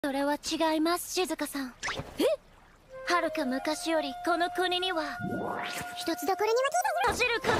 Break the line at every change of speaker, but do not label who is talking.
それは違います、静香さん。え？はるか昔よりこの国には一つどころには走る